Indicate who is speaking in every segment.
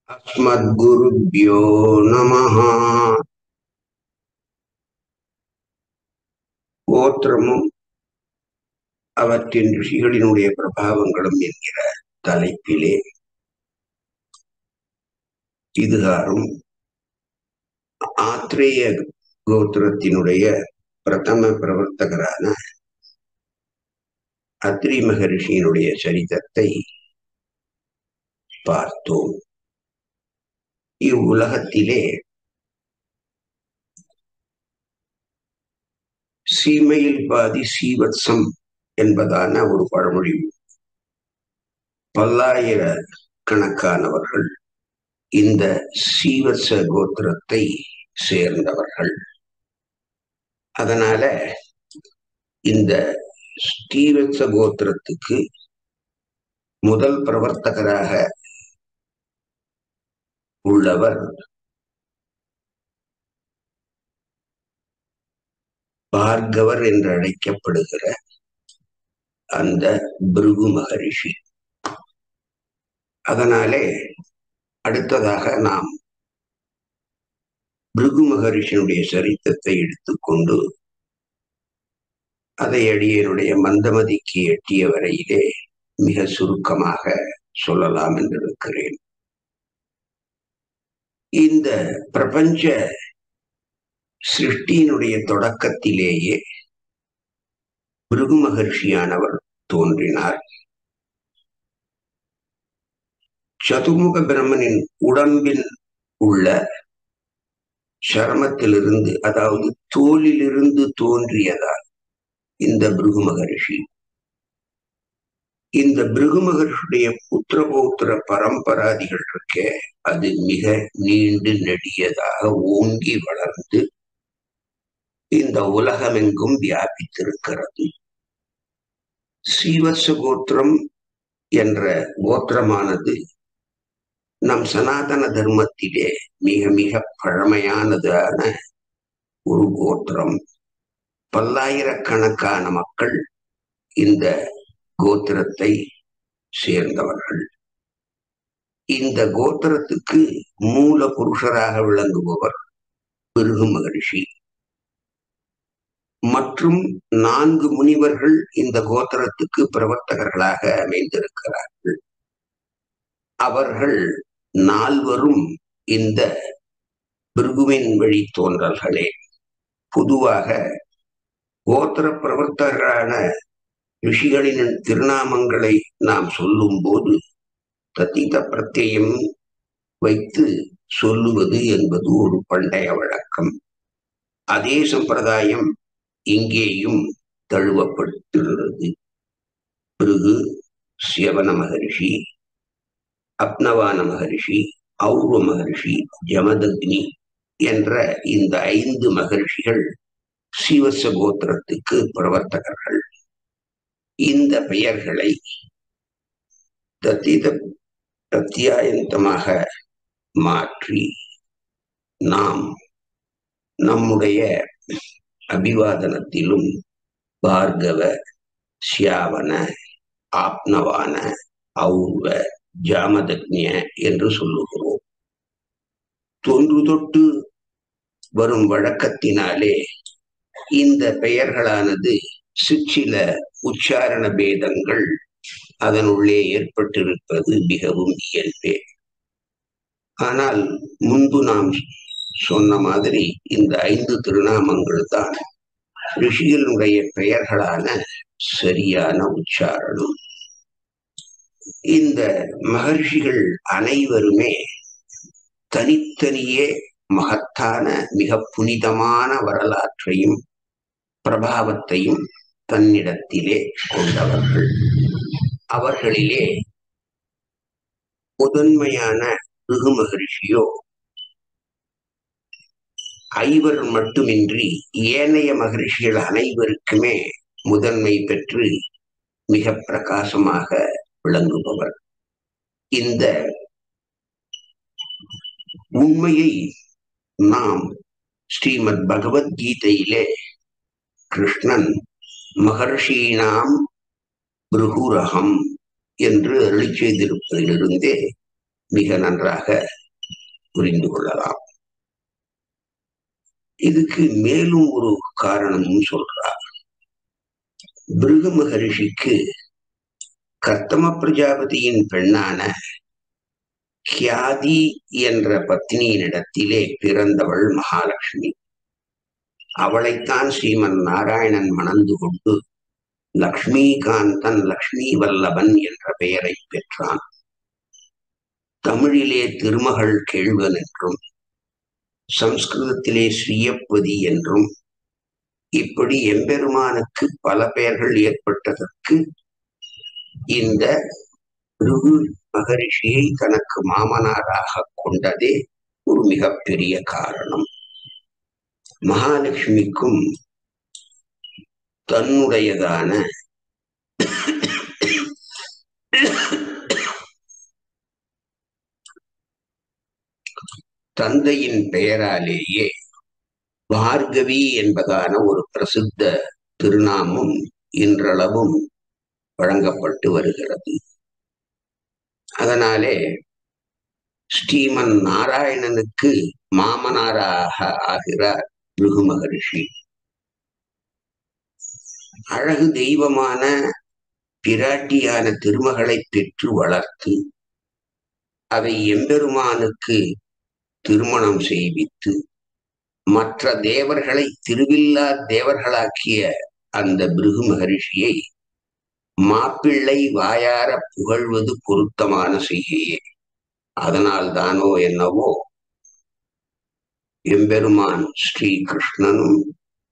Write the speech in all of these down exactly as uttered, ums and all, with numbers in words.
Speaker 1: அஸ்மத்குருப்யோ நமஹ. கோத்திரமும் அவற்றின் ரிஷிகளினுடைய பிரபாவங்களும் என்கிற தலைப்பிலே இதுகாரும் ஆத்ரேய கோத்திரத்தினுடைய பிரதம பிரவர்த்தகரான அத்ரி மகரிஷியினுடைய சரிதத்தை பார்த்தோம். இவ்வுலகத்திலே சீமையில் பாதி சீவத்சம் என்பதான ஒரு பழமொழி. பல்லாயிர கணக்கானவர்கள் இந்த சீவத்ச கோத்திரத்தை சேர்ந்தவர்கள். அதனால இந்த ஸ்ரீவத்ச கோத்திரத்துக்கு முதல் பிரவர்த்தகராக உள்ளவர் பார்கவர் என்று அழைக்கப்படுகிற அந்த பிருகு மகரிஷி. அதனாலே அடுத்ததாக நாம் பிருகு மகரிஷியினுடைய சரித்திரத்தை எடுத்துக்கொண்டு அதை அடியனுடைய மந்தமதிக்கு எட்டிய வரையிலே மிக சுருக்கமாக சொல்லலாம் என்றிருக்கிறேன். இந்த பிரபஞ்ச சிருஷ்டியினுடைய தொடக்கத்திலேயே பிருகு மகர்ஷியானவர் தோன்றினார். சதுர்முக பிரம்மனின் உடம்பில் உள்ள சரமத்திலிருந்து, அதாவது தோலிலிருந்து தோன்றியதால் இந்த பிருகு மகரிஷி. இந்த பிருகு மகர்ஷியுடைய புத்திர பௌத்திர பரம்பராதிகள் இருக்க, அது மிக நீண்டு நெடியதாக ஓங்கி வளர்ந்து இந்த உலகமெங்கும் வியாபித்திருக்கிறது. ஸ்ரீவத்ச கோத்திரம் என்ற கோத்திரமானது நம் சனாதன தர்மத்திலே மிக மிக பழமையானதான ஒரு கோத்திரம். பல்லாயிரக்கணக்கான மக்கள் இந்த கோத்திரத்தை சேர்ந்தவர்கள். இந்த கோத்திரத்துக்கு மூல புருஷராக விளங்குபவர் பிருகு மகரிஷி. மற்றும் நான்கு முனிவர்கள் இந்த கோத்திரத்துக்கு பிரவர்த்தகர்களாக அமைந்திருக்கிறார்கள். அவர்கள் நால்வரும் இந்த பிருகுவின் வழி தோன்றல்களே. பொதுவாக கோத்திர பிரவர்த்தகரான ரிஷிகளின் திருநாமங்களை நாம் சொல்லும் போது தத்தித பிரத்யம் வைத்து சொல்லுவது என்பது ஒரு பண்டைய வழக்கம். அதே சம்பிரதாயம் இங்கேயும் தழுவப்பட்டிருந்தது. பிருகு, சியவன மகரிஷி, அப்னவான மகரிஷி, ஔர்வ மகரிஷி, ஜமதக்னி என்ற இந்த ஐந்து மகரிஷிகள் ஸ்ரீவத்ச கோத்திரத்துக்கு பிரவர்த்தகர்கள். இந்த பெயர்களை தத்தித பிரத்யாயந்தமாக மாற்றி நாம் நம்முடைய அபிவாதனத்திலும் பார்கவ, சியாவன, ஆப்னவான, ஔர்வ, ஜாமதக்னிய என்று சொல்லுகிறோம். தொன்று தொட்டு வரும் வழக்கத்தினாலே இந்த பெயர்களானது சிற்சில உச்சாரண பேதங்கள் அதனுள்ளே ஏற்பட்டிருப்பது மிகவும் இயல்பே. ஆனால் முன்பு நாம் சொன்ன மாதிரி இந்த ஐந்து திருநாமங்கள் தான் ரிஷிகளுடைய பெயர்களான சரியான உச்சாரணம். இந்த மகர்ஷிகள் அனைவருமே தனித்தனியே மகத்தான மிக புனிதமான வரலாற்றையும் பிரபாவத்தையும் தன்னிடத்திலே கொண்டவர்கள். அவர்களிலே முதன்மையான பிருகு மகரிஷியோ ஐவர் மட்டுமின்றி ஏனைய மகரிஷிகள் அனைவருக்குமே முதன்மை பெற்று மிக பிரகாசமாக விளங்குபவர். இந்த உண்மையை நாம் ஸ்ரீமத் பகவத்கீதையிலே கிருஷ்ணன் மகர்ஷீணாம் பிருகுரகம் என்று அருளி செய்திருப்பதிலிருந்தே மிக நன்றாக புரிந்து கொள்ளலாம். இதுக்கு மேலும் ஒரு காரணமும் சொல்றார். பிருகு மகரிஷிக்கு கர்த்தம பிரஜாபதியின் பெண்ணான கியாதி என்ற பத்னியினிடத்திலே பிறந்தவள் மகாலட்சுமி. அவளைத்தான் ஸ்ரீமன் நாராயணன் மணந்து கொண்டு லக்ஷ்மிகாந்தன் லக்ஷ்மி வல்லபன் என்ற பெயரை பெற்றான். தமிழிலே திருமகள் கேள்வன் என்றும் சம்ஸ்கிருதத்திலே ஸ்ரீயப்பதி என்றும் இப்படி எம்பெருமானுக்கு பல பெயர்கள் ஏற்பட்டதற்கு இந்த பிருகு மகரிஷியை தனக்கு மாமனாராக கொண்டதே ஒரு மிகப்பெரிய காரணம். மகாலட்சுமிக்கும் தன்னுடையதான தந்தையின் பெயராலேயே பார்கவி என்பதான ஒரு பிரசித்த திருநாமம் இன்றளவும் வழங்கப்பட்டு வருகிறது. அதனாலே ஸ்ரீமன் நாராயணனுக்கு மாமனாராக ஆகிறார் பிருகு மகரிஷி. அழகு தெய்வமான பிராட்டியான திருமகளை பெற்று வளர்த்து அதை எம்பெருமானுக்கு திருமணம் செய்வித்து மற்ற தேவர்களை திருவில்லா தேவர்களாக்கிய அந்த பிருகு மகரிஷியை மாப்பிள்ளை வாயார புகழ்வது பொருத்தமான செய்கையே. அதனால் தானோ என்னவோ எம்பெருமான் ஸ்ரீ கிருஷ்ணனும்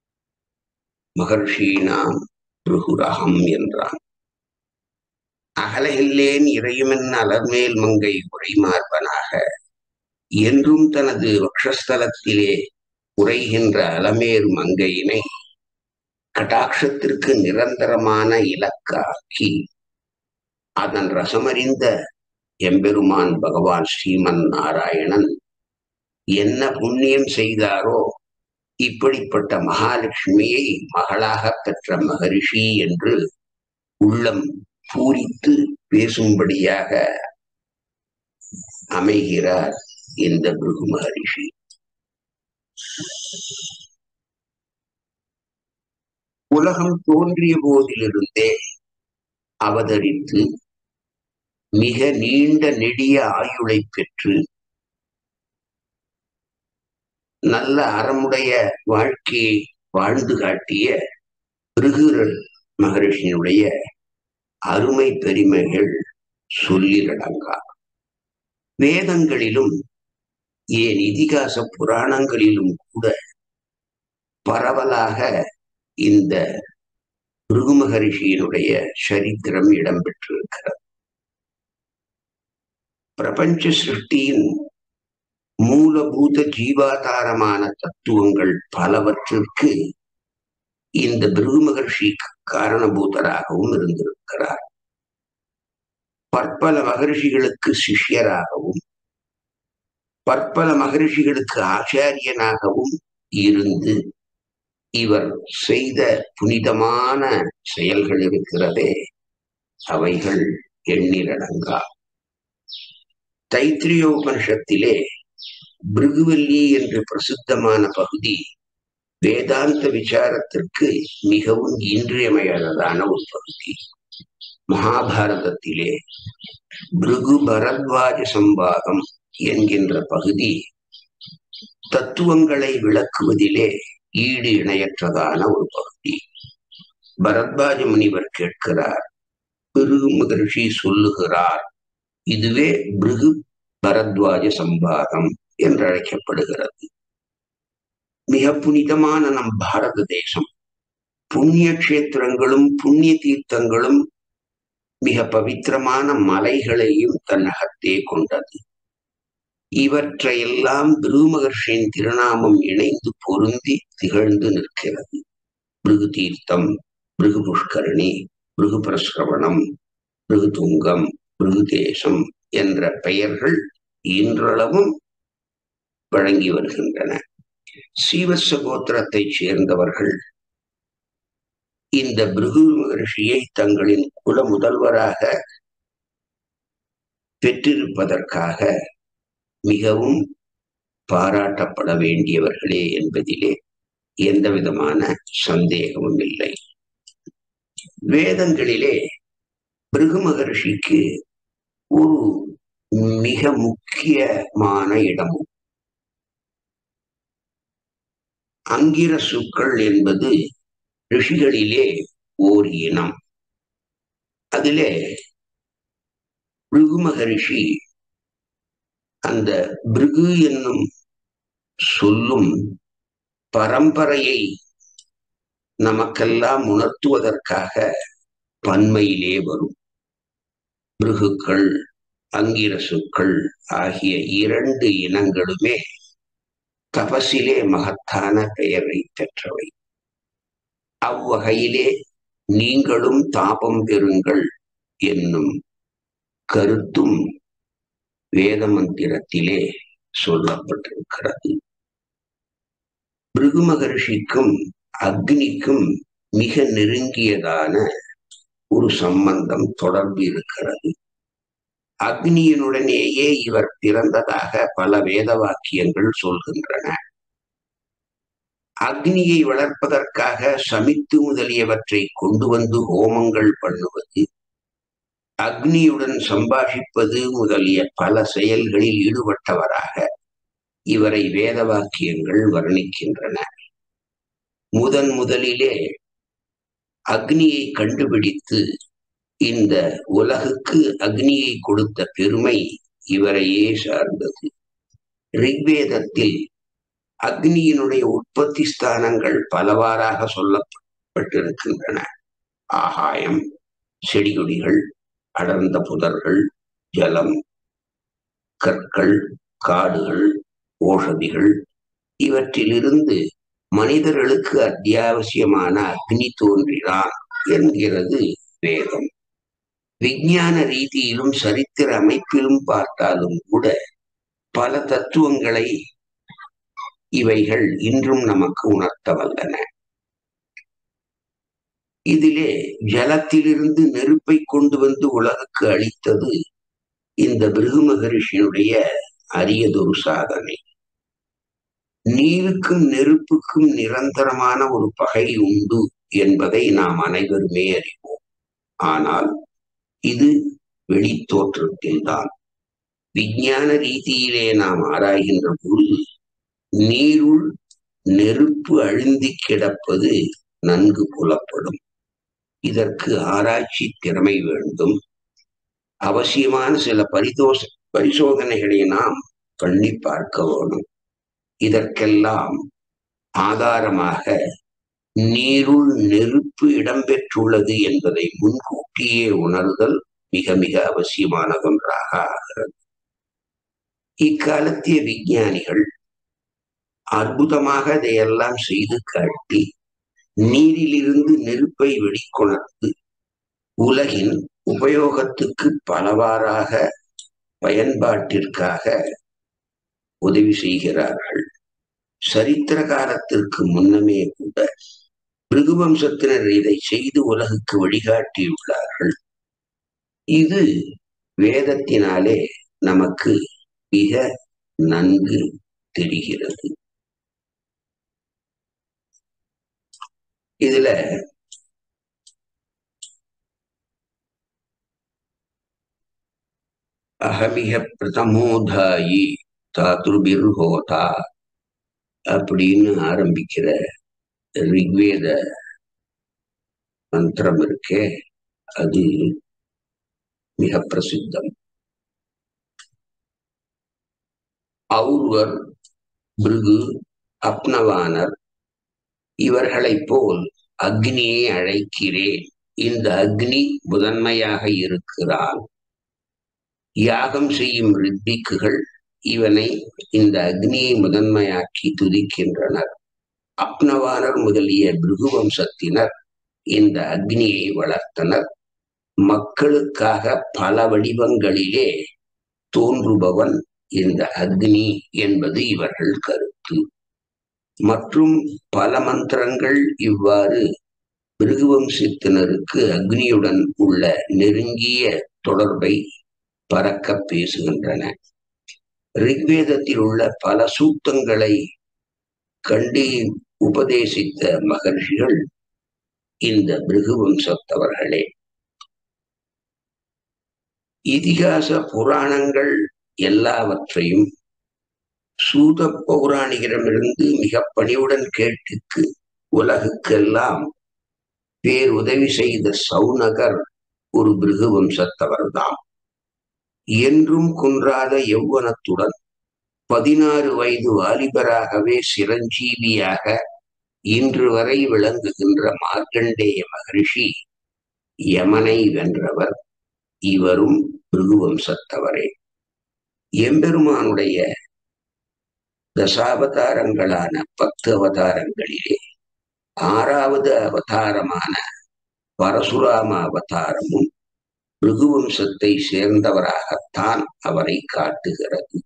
Speaker 1: மகர்ஷீனாம் பிருகுரகம் என்றான். அகலகில்லேன் இறையுமென் அலர்மேல் மங்கை உரைமார்பனாக என்றும் தனது வக்ஷஸ்தலத்திலே உரைகின்ற அலமேர் மங்கையினை கடாட்சத்திற்கு நிரந்தரமான இலக்காக்கி அதன் ரசமறிந்த எம்பெருமான் பகவான் ஸ்ரீமன் நாராயணன் என்ன புண்ணியம் செய்தாரோ இப்படிப்பட்ட மகாலட்சுமியை மகளாக பெற்ற மகரிஷி என்று உள்ளம் பூரித்து பேசும்படியாக அமைகிறார் இந்த பிருகு மகரிஷி. உலகம் தோன்றிய போதிலிருந்தே அவதரித்து மிக நீண்ட நெடிய ஆயுளை பெற்று நல்ல அறமுடைய வாழ்க்கையை வாழ்ந்து காட்டிய பிருகு மகரிஷியினுடைய அருமை பெருமைகள் சொல்லிலடங்கா. வேதங்களிலும் ஏன் இதிகாச புராணங்களிலும் கூட பரவலாக இந்த பிருகு மகரிஷியினுடைய சரித்திரம் இடம்பெற்றிருக்கிறது. பிரபஞ்ச சிருஷ்டியின் மூலபூத ஜீவாதாரமான தத்துவங்கள் பலவற்றிற்கு இந்த பிருகு மகர்ஷி காரணபூதராகவும் இருந்திருக்கிறார். பற்பல மகரிஷிகளுக்கு சிஷ்யராகவும் பற்பல மகரிஷிகளுக்கு ஆச்சாரியனாகவும் இருந்து இவர் செய்த புனிதமான செயல்கள் இருக்கிறதே, அவைகள் எண்ணிலடங்கா. தைத்திரியோபனிஷத்திலே பிருகுவல்லி என்று பிரசித்தமான பகுதி வேதாந்த விசாரத்திற்கு மிகவும் இன்றியமையாததான ஒரு பகுதி. மகாபாரதத்திலே பிருகு பரத்வாஜ சம்பாதம் என்கின்ற பகுதி தத்துவங்களை விளக்குவதிலே ஈடு இணையற்றதான ஒரு பகுதி. பரத்வாஜ முனிவர் கேட்கிறார், பிருகு மகரிஷி சொல்லுகிறார், இதுவே பிருகு பரத்வாஜ சம்பாதம் என்று அழைக்கப்படுகிறது. மிக புனிதமான நம் பாரத தேசம் புண்ணிய கஷேத்திரங்களும் புண்ணிய தீர்த்தங்களும் மிக பவித்திரமான மலைகளையும் தன்னகத்தே கொண்டது. இவற்றையெல்லாம் பிருகு மகர்ஷியின் திருநாமம் இணைந்து பொருந்தி திகழ்ந்து நிற்கிறது. பிருகு தீர்த்தம், பிருகு புஷ்கரணி, பிருகு பிரஸ்ரவணம், பிருகு துங்கம், பிருகு தேசம் என்ற பெயர்கள் இன்றளவும் வழங்கி வருகின்றன. சீவச கோத்திரத்தை சேர்ந்தவர்கள் இந்த பிருகு மகர்ஷியை தங்களின் குல முதல்வராக பெற்றிருப்பதற்காக மிகவும் பாராட்டப்பட வேண்டியவர்களே என்பதிலே எந்த விதமான சந்தேகமும் இல்லை. வேதங்களிலே பிருகு மகர்ஷிக்கு ஒரு மிக முக்கியமான இடமும். அங்கிரசுக்கள் என்பது ரிஷிகளிலே ஓர் இனம். அதிலே பிருகு மகரிஷி அந்த பிருகு என்னும் சொல்லும் பரம்பரையை நமக்கெல்லாம் உணர்த்துவதற்காக பன்மையிலே வரும். பிருகுக்கள் அங்கிரசுக்கள் ஆகிய இரண்டு இனங்களுமே தபசிலே மகத்தான பெயரை பெற்றவை. அவ்வகையிலே நீங்களும் தாபம் பெறுங்கள் என்னும் கருத்தும் வேத மந்திரத்திலே சொல்லப்பட்டிருக்கிறது. பிருகு மகர்ஷிக்கும் அக்னிக்கும் மிக நெருங்கியதான ஒரு சம்பந்தம் தொடர்பு இருக்கிறது. அக்னியினுடனேயே இவர் பிறந்ததாக பல வேத வாக்கியங்கள் சொல்கின்றன. அக்னியை வளர்ப்பதற்காக சமித்து முதலியவற்றை கொண்டு வந்து ஹோமங்கள் பண்ணுவது, அக்னியுடன் சம்பாஷிப்பது முதலிய பல செயல்களில் ஈடுபட்டவராக இவரை வேத வாக்கியங்கள் வர்ணிக்கின்றன. முதன் முதலிலே அக்னியை கண்டுபிடித்து இந்த உலகுக்கு அக்னியை கொடுத்த பெருமை இவரையே சார்ந்தது. ரிக்வேதத்தில் அக்னியினுடைய உற்பத்தி ஸ்தானங்கள் பலவாறாக சொல்லப்பட்டிருக்கின்றன. ஆகாயம், செடிகொடிகள், அடர்ந்த புதர்கள், ஜலம், கற்கள், காடுகள், ஓஷதிகள், இவற்றிலிருந்து மனிதர்களுக்கு அத்தியாவசியமான அக்னி தோன்றினான் என்கிறது வேதம். விஞ்ஞான ரீதியிலும் சரித்திர அமைப்பிலும் பார்த்தாலும் கூட பல தத்துவங்களை இவைகள் இன்றும் நமக்கு உணர்த்த வல்லன. இதிலே ஜலத்திலிருந்து நெருப்பை கொண்டு வந்து உலகுக்கு அளித்தது இந்த பிருகு மகரிஷியினுடைய அரியதொரு சாதனை. நீருக்கும் நெருப்புக்கும் நிரந்தரமான ஒரு பகை உண்டு என்பதை நாம் அனைவருமே அறிவோம். ஆனால் இது வெளி தோற்றத்தில்தான். விஞ்ஞான ரீதியிலே நாம் ஆராய்கின்ற பொழுது நீருள் நெருப்பு அழுந்தி கிடப்பது நன்கு புலப்படும். இதற்கு ஆராய்ச்சி திறமை வேண்டும். அவசியமான சில பரிதோஷ பரிசோதனைகளை நாம் பண்ணி பார்க்க வேணும். இதற்கெல்லாம் ஆதாரமாக நீருள் நெருப்பு இடம்பெற்றுள்ளது என்பதை முன்கூட்டியே உணர்தல் மிக மிக அவசியமானதொன்றாக ஆகிறது. இக்காலத்திய விஞ்ஞானிகள் அற்புதமாக இதையெல்லாம் செய்து காட்டி நீரிலிருந்து நெருப்பை வெளிக்கொணர்ந்து உலகின் உபயோகத்துக்கு பலவாறாக பயன்பாட்டிற்காக உதவி செய்கிறார்கள். சரித்திர காலத்திற்கு முன்னமே கூட பிருகு வம்சத்தினர் இதை செய்து உலகுக்கு வழிகாட்டியுள்ளார்கள். இது வேதத்தினாலே நமக்கு மிக நன்கு தெரிகிறது. இதுல அகமிக பிரதமோதாயி தாத்ருபிர்ஹோதா அப்படின்னு ஆரம்பிக்கிற ரிக்வேத மந்திரம் இருக்கே, அது மிக பிரசித்தம். ஔர்வர், பிருகு, அப்னவானர் இவர்களைப் போல் அக்னியை அழைக்கிறேன். இந்த அக்னி முதன்மையாக இருக்கிறான். யாகம் செய்யும் ரித்விக்குகள் இவனை இந்த அக்னியை முதன்மையாக்கி துதிக்கின்றனர். அப்னவானர் முதலிய பிருகு வம்சத்தினர் இந்த அக்னியை வளர்த்தனர். மக்களுக்காக பல வடிவங்களிலே தோன்றுபவன் இந்த அக்னி என்பது இவர்கள் கருத்து. மற்றும் பல மந்திரங்கள் இவ்வாறு பிருகு வம்சத்தினருக்கு அக்னியுடன் உள்ள நெருங்கிய தொடர்பை பறக்க பேசுகின்றன. ரிக்வேதத்தில் உள்ள பல சூக்தங்களை கண்டு உபதேசித்த மகர்ஷிகள் இந்த பிருகு வம்சத்தவர்களே. இதிகாச புராணங்கள் எல்லாவற்றையும் சூத பௌராணிகரிடமிருந்து மிக பணிவுடன் கேட்டு உலகுக்கெல்லாம் பேருதவி செய்த சௌனகர் ஒரு பிருகு வம்சத்தவர்தான். என்றும் குன்றாத யௌவனத்துடன் பதினாறு வயது வாலிபராகவே சிரஞ்சீவியாக இன்று வரை விளங்குகின்ற மார்க்கண்டேய மகரிஷி யமனை வென்றவர். இவரும் பிருகு வம்சத்தவரே. எம்பெருமானுடைய தசாவதாரங்களான பத்து அவதாரங்களிலே ஆறாவது அவதாரமான பரசுராம அவதாரமும் பிருகு வம்சத்தை சேர்ந்தவராகத்தான் அவரை காட்டுகிறது.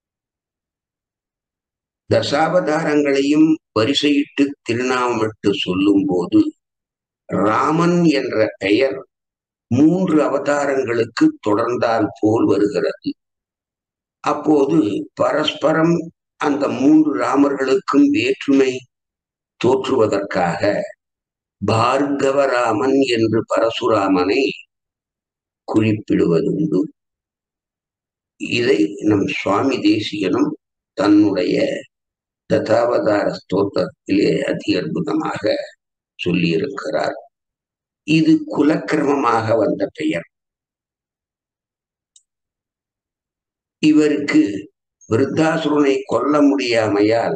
Speaker 1: தசாவதாரங்களையும் வரிசையிட்டு திருநாமமிட்டு சொல்லும் போது ராமன் என்ற பெயர் மூன்று அவதாரங்களுக்கு தொடர்ந்தால் போல் வருகிறது. அப்போது பரஸ்பரம் அந்த மூன்று ராமர்களுக்கும் வேற்றுமை தோற்றுவதற்காக பார்கவராமன் என்று பரசுராமனை குறிப்பிடுவதுண்டு. இதை நம் சுவாமி தேசிகனும் தன்னுடைய ததாவதார ஸ்தோத்திரத்திலே அதி அற்புதமாக சொல்லியிருக்கிறார். இது குலக்கிரமமாக வந்த பெயர். இவருக்கு விருத்தாசுரனை கொல்ல முடியாமையால்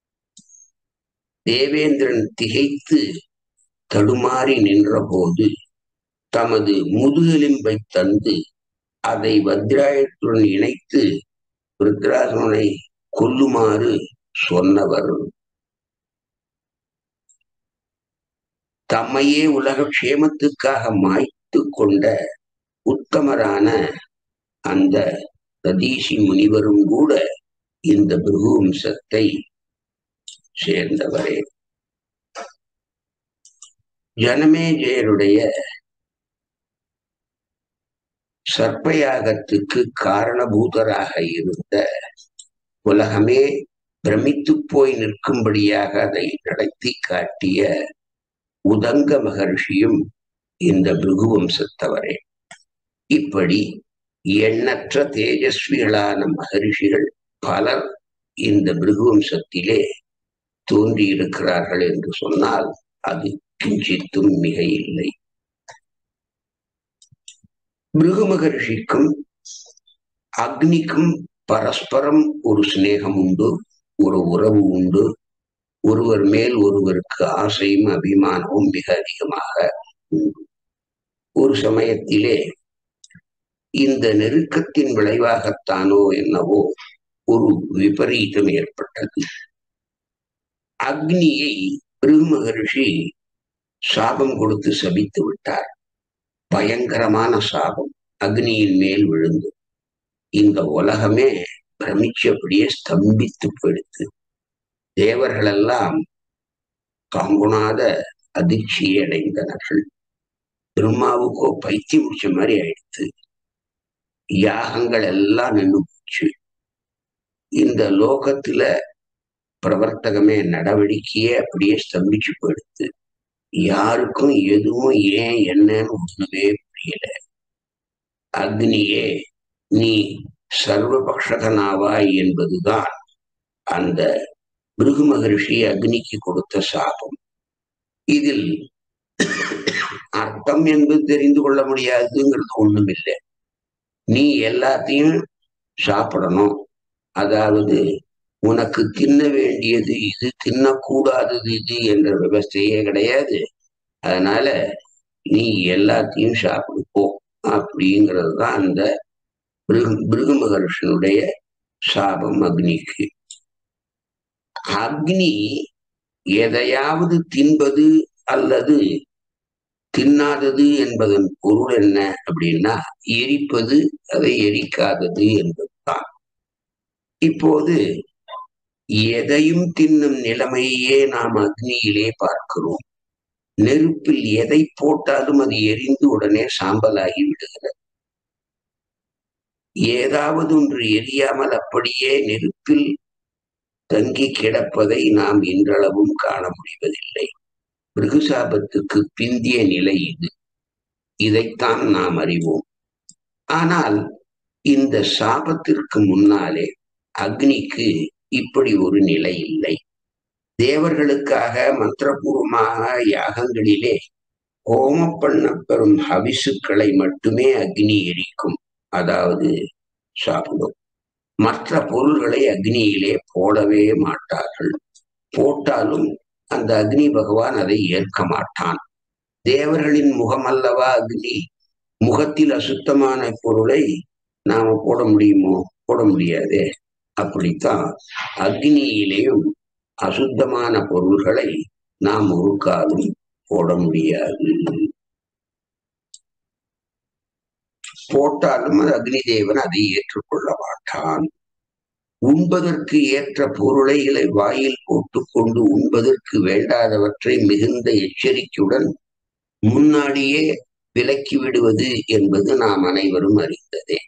Speaker 1: தேவேந்திரன் திகைத்து தடுமாறி நின்ற போது தமது முதுகெலும்பை தந்து அதை வஜ்ராயுதத்துடன் இணைத்து விருத்தாசுரனை கொல்லுமாறு சொன்னவர். தம்மையே உலக க்ஷேமத்துக்காக மாய்த்து கொண்ட உத்தமரான அந்த ததீசி முனிவரும் கூட இந்த பிருகு வம்சத்தை சேர்ந்தவரே. ஜனமேஜயருடைய சர்ப்பயாகத்துக்கு காரணபூதராக இருந்த, உலகமே பிரமித்து போய் நிற்கும்படியாக அதை நடத்தி காட்டிய உதங்க மகர்ஷியும் இந்த பிருகு வம்சத்தவரே. இப்படி எண்ணற்ற தேஜஸ்விகளான மகரிஷிகள் பலர் இந்த பிருகு வம்சத்திலே தோன்றியிருக்கிறார்கள் என்று சொன்னால் அது கிஞ்சித்தும் மிக இல்லை. பிருகு மகர்ஷிக்கும் அக்னிக்கும் பரஸ்பரம் ஒரு சிநேகம் உண்டு, ஒரு உறவு உண்டு. ஒருவர் மேல் ஒருவருக்கு ஆசையும் அபிமானமும் மிக அதிகமாக உண்டு. ஒரு சமயத்திலே இந்த நெருக்கத்தின் விளைவாகத்தானோ என்னவோ ஒரு விபரீதம் ஏற்பட்டது. அக்னியை பிருகு மகரிஷி சாபம் கொடுத்து சபித்து விட்டார். பயங்கரமான சாபம் அக்னியின் மேல் விழுந்து இந்த உலகமே பிரமிச்சபடியே ஸ்தம்பித்து போயிடுத்து. தேவர்களெல்லாம் காங்குணாத அதிர்ச்சியை அடைந்தனர்கள். பிரம்மாவுக்கோ பைத்தியம் முடிச்ச மாதிரி ஆயிடுத்து. யாகங்கள் எல்லாம் நின்று போச்சு. இந்த லோகத்துல பிரவர்த்தகமே நடவடிக்கையே அப்படியே ஸ்தம்பிச்சு போயிடுத்து. யாருக்கும் எதுவும் ஏன் என்னன்னு ஒண்ணுமே புரியல. அக்னியே நீ சர்வபக்ஷகனாவாய் என்பதுதான் அந்த பிருகு மகரிஷி அக்னிக்கு கொடுத்த சாபம். இதில் அர்த்தம் என்பது தெரிந்து கொள்ள முடியாதுங்கிறது ஒண்ணும் இல்லை. நீ எல்லாத்தையும் சாப்பிடணும், அதாவது உனக்கு தின்ன வேண்டியது இது, தின்னக்கூடாதது இது என்ற விவஸ்தையே கிடையாது. அதனால நீ எல்லாத்தையும் சாப்பிடுப்போ அப்படிங்கிறது தான் அந்த பிருகு பிருகு மகர்ஷனுடைய சாபம் அக்னிக்கு. அக்னி எதையாவது தின்பது அல்லது தின்னாதது என்பதன் பொருள் என்ன அப்படின்னா எரிப்பது, அதை எரிக்காதது என்பதுதான். இப்போது எதையும் தின்னும் நிலைமையே நாம் அக்னியிலே பார்க்கிறோம். நெருப்பில் எதை போட்டாலும் அது எரிந்து உடனே சாம்பலாகி விடுகிறது. ஏதாவது ஒன்று எரியாமல் அப்படியே நெருப்பில் தங்கி கிடப்பதை நாம் இன்றளவும் காண முடிவதில்லை. பிருகுசாபத்துக்கு பிந்திய நிலை இது. இதைத்தான் நாம் அறிவோம். ஆனால் இந்த சாபத்திற்கு முன்னாலே அக்னிக்கு இப்படி ஒரு நிலை இல்லை. தேவர்களுக்காக மந்திரபூர்வமாக யாகங்களிலே ஹோமம் பண்ணப்பெறும் ஹவிசுக்களை மட்டுமே அக்னி எரிக்கும், அதாவது சாப்பிடும். மற்ற பொருள்களை அக்னியிலே போடவே மாட்டார்கள். போட்டாலும் அந்த அக்னி பகவான் அதை ஏற்க மாட்டான். தேவர்களின் முகமல்லவா அக்னி. முகத்தில் அசுத்தமான பொருளை நாம போட முடியுமோ? போட முடியாதே. அப்படித்தான் அக்னியிலேயும் அசுத்தமான பொருள்களை நாம் ஒரு காலம் போட முடியாது. போட்டாலும் அது அக்னி தேவன் அதை ஏற்றுக்கொள்ள மாட்டான். உண்பதற்கு ஏற்ற பொருளைகளை வாயில் போட்டுக்கொண்டு உண்பதற்கு வேண்டாதவற்றை மிகுந்த எச்சரிக்கையுடன் முன்னாடியே விலக்கி விடுவது என்பது நாம் அனைவரும் அறிந்ததே.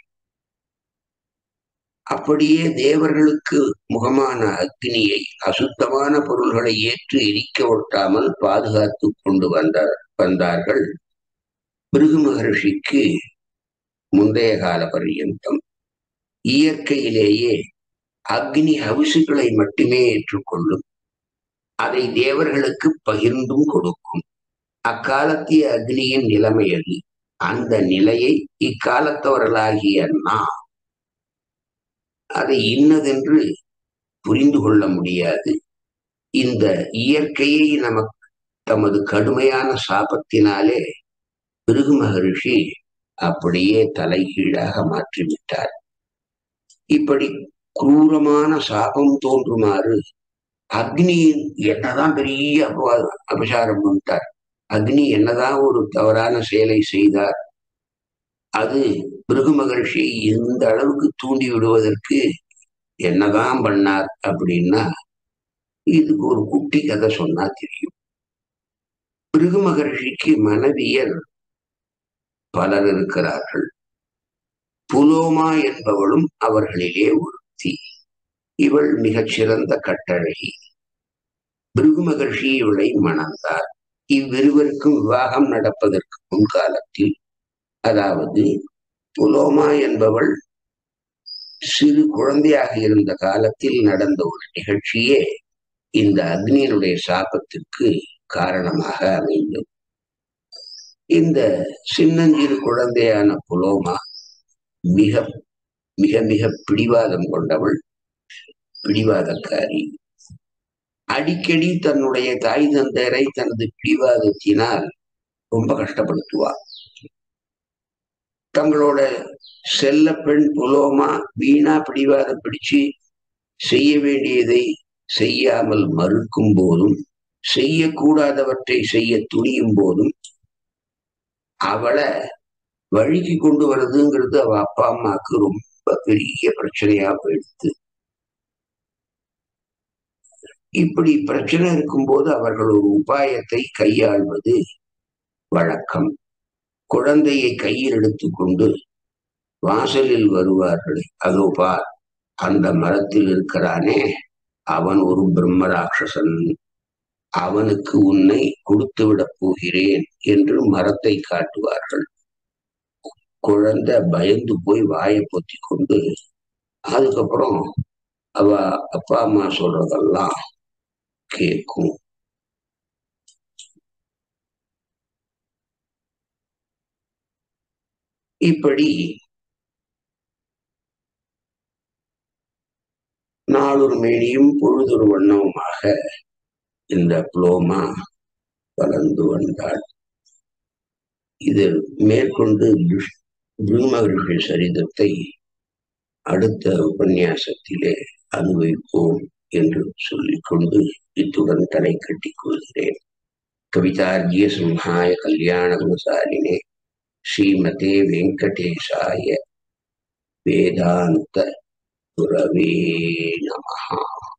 Speaker 1: அப்படியே தேவர்களுக்கு முகமான அக்னியை அசுத்தமான பொருள்களை ஏற்று எரிக்க ஒட்டாமல் பாதுகாத்து கொண்டு வந்தார் வந்தார்கள் பிருகு மகர்ஷிக்கு முந்தைய கால பர்யந்தம். இயற்கையிலேயே அக்னி ஹவிசுகளை மட்டுமே ஏற்றுக்கொள்ளும். அதை தேவர்களுக்கு பகிர்ந்தும் கொடுக்கும். அக்காலத்திய அக்னியின் நிலைமை அது. அந்த நிலையை இக்காலத்தவர்களாகிய நாம் அதை இன்னதென்று புரிந்து கொள்ள முடியாது. இந்த இயற்கையை நமக்கு தமது கடுமையான சாபத்தினாலே பிருகு மகரிஷி அப்படியே தலைகீழாக மாற்றிவிட்டார். இப்படி குரூரமான சாபம் தோன்றுமாறு அக்னியின் என்னதான் பெரிய அபவாதம் அபசாரம் பண்ணிட்டார். அக்னி என்னதான் ஒரு தவறான செயலை செய்தார், அது பிருகு மகர்ஷி இந்த அளவுக்கு தூண்டி விடுவதற்கு என்னதான் பண்ணார் அப்படின்னா, இதுக்கு ஒரு குட்டி கதை சொன்னா தெரியும். பிருகு மகர்ஷிக்கு மனைவியர் பலர் இருக்கிறார்கள். புலோமா என்பவளும் அவர்களிலே ஒருத்தி. இவள் மிகச்சிறந்த கட்டழகி. பிருகு மகர்ஷி இவளை மணந்தார். இவ்விருவருக்கும் விவாகம் நடப்பதற்கு முன்காலத்தில், அதாவது புலோமா என்பவள் சிறு குழந்தையாக இருந்த காலத்தில் நடந்த ஒரு நிகழ்ச்சியே இந்த அக்னியினுடைய சாபத்திற்கு காரணமாக அமைந்தது. இந்த சின்னஞ்சிறு குழந்தையான புலோமா மிக மிக மிக பிடிவாதம் கொண்டவள், பிடிவாதக்காரி. அடிக்கடி தன்னுடைய தாய் தந்தையரை தனது பிடிவாதத்தினால் ரொம்ப கஷ்டப்படுத்துவார். தங்களோட செல்ல பெண் புலோமா வீணா பிடிவாதம் பிடிச்சு செய்ய வேண்டியதை செய்யாமல் மறுக்கும் போதும், செய்யக்கூடாதவற்றை செய்ய துணியும் போதும் அவளை வழிக்கு கொண்டு வர்றதுங்கிறது அவ அப்பா அம்மாவுக்கு ரொம்ப பெரிய பிரச்சனையா போயிடுது. இப்படி பிரச்சனை இருக்கும்போது அவர்கள் ஒரு உபாயத்தை கையாள்வது வழக்கம். குழந்தையை கையில் எடுத்துக்கொண்டு வாசலில் வருவார்கள். அதோ பார், அந்த மரத்தில் இருக்கிறானே அவன் ஒரு பிரம்ம ராட்சசன், அவனுக்கு உன்னை கொடுத்து விடப் போகிறேன் என்று மரத்தை காட்டுவார்கள். குழந்தை பயந்து போய் வாயை பொத்தி கொண்டு அதுக்கப்புறம் அவ அப்பா அம்மா சொல்றதெல்லாம் கேட்கும். இப்படி நாளொரு மேனியும் பொழுதொரு வண்ணமுமாக இந்த புலோமா வளர்ந்து வந்தாள். இது மேற்கொண்டு பிருகு மகரிஷி சரிதத்தை அடுத்த உபன்யாசத்திலே அனுபவிப்போம் என்று சொல்லிக்கொண்டு இத்துடன் தலை கட்டிக் கொள்கிறேன். கவிதார்ஜிய சிம்ஹாய கல்யாண குணசாலினே ஸ்ரீமதே வெங்கடேசாய வேதாந்த குரவே நமஹ.